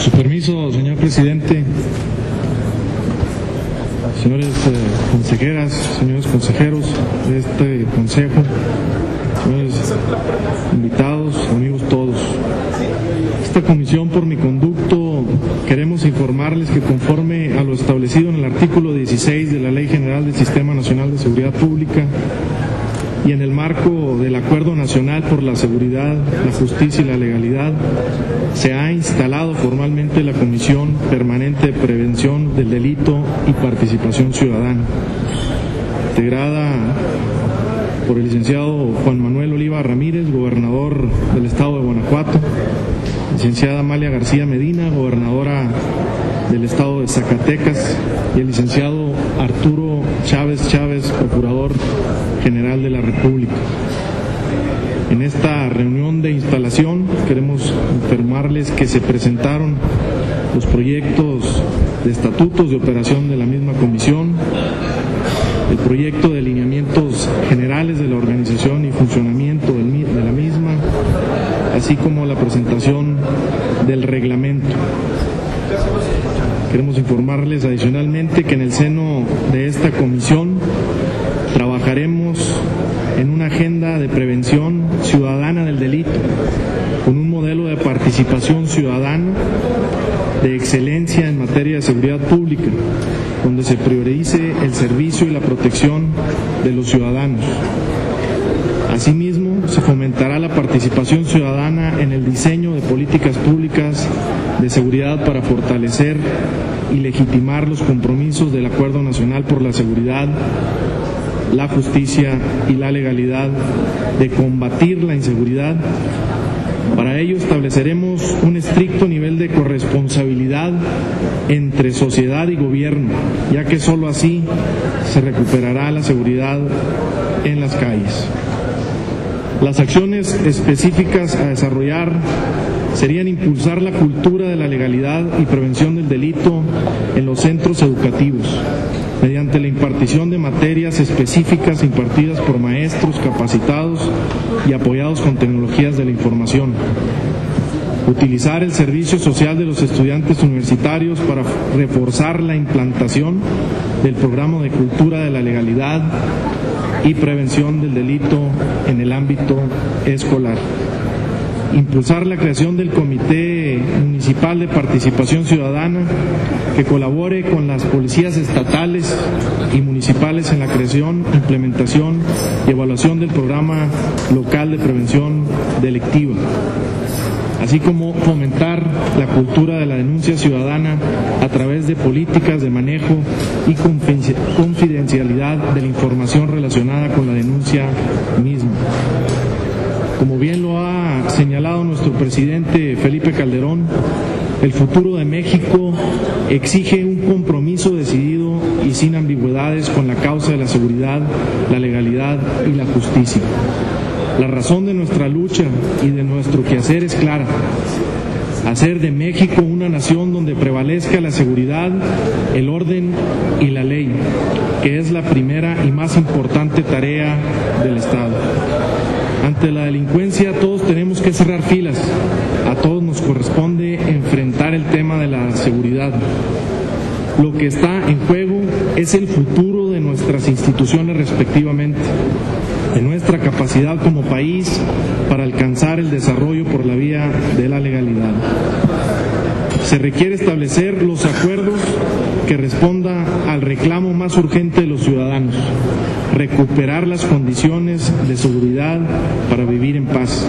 Su permiso, señor presidente, señores consejeras, señores consejeros de este consejo, señores invitados, amigos todos. Esta comisión, por mi conducto, queremos informarles que conforme a lo establecido en el artículo 16 de la Ley General del Sistema Nacional de Seguridad Pública y en el marco del Acuerdo Nacional por la Seguridad, la Justicia y la Legalidad, se ha instalado formalmente la Comisión Permanente de Prevención del Delito y Participación Ciudadana, integrada por el licenciado Juan Manuel Oliva Ramírez, gobernador del estado de Guanajuato, licenciada Amalia García Medina, gobernadora del estado de Zacatecas, y el licenciado Arturo Chávez Chávez, procurador general de la República. En esta reunión de instalación queremos informarles que se presentaron los proyectos de estatutos de operación de la misma comisión, el proyecto de lineamientos generales de la organización y funcionamiento de la misma, así como la presentación del reglamento. Queremos informarles adicionalmente que en el seno de esta comisión trabajaremos en una agenda de prevención ciudadana del delito, con un modelo de participación ciudadana de excelencia en materia de seguridad pública, donde se priorice el servicio y la protección de los ciudadanos. Asimismo, se fomentará la participación ciudadana en el diseño de políticas públicas de seguridad para fortalecer y legitimar los compromisos del Acuerdo Nacional por la Seguridad, la Justicia y la Legalidad, de combatir la inseguridad. Para ello estableceremos un estricto nivel de corresponsabilidad entre sociedad y gobierno, ya que sólo así se recuperará la seguridad en las calles. Las acciones específicas a desarrollar serían impulsar la cultura de la legalidad y prevención del delito en los centros educativos, mediante la impartición de materias específicas impartidas por maestros capacitados y apoyados con tecnologías de la información. Utilizar el servicio social de los estudiantes universitarios para reforzar la implantación del programa de cultura de la legalidad y prevención del delito en el ámbito escolar. Impulsar la creación del Comité Municipal de Participación Ciudadana, que colabore con las policías estatales y municipales en la creación, implementación y evaluación del programa local de prevención delictiva, así como fomentar la cultura de la denuncia ciudadana a través de políticas de manejo y confidencialidad de la información relacionada con la denuncia misma. Como bien lo ha señalado nuestro presidente Felipe Calderón, el futuro de México exige un compromiso decidido y sin ambigüedades con la causa de la seguridad, la legalidad y la justicia. La razón de nuestra lucha y de nuestro quehacer es clara: hacer de México una nación donde prevalezca la seguridad, el orden y la ley, que es la primera y más importante tarea del Estado. Ante la delincuencia todos tenemos que cerrar filas, a todos nos corresponde enfrentar el tema de la seguridad. Lo que está en juego es el futuro de nuestras instituciones respectivamente, de nuestra capacidad como país para alcanzar el desarrollo por la vía de la legalidad. Se requiere establecer los acuerdos que respondan al reclamo más urgente de los ciudadanos: recuperar las condiciones de seguridad para vivir en paz.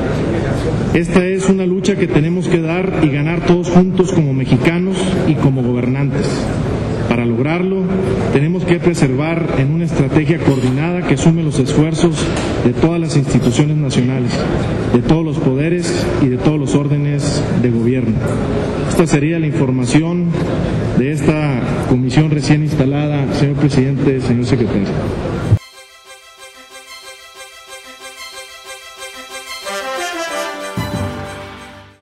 Esta es una lucha que tenemos que dar y ganar todos juntos como mexicanos y como gobernantes. Para lograrlo, tenemos que preservar en una estrategia coordinada que sume los esfuerzos de todas las instituciones nacionales, de todos los poderes y de todos los órdenes de gobierno. Esta sería la información de esta comisión recién instalada, señor presidente, señor secretario.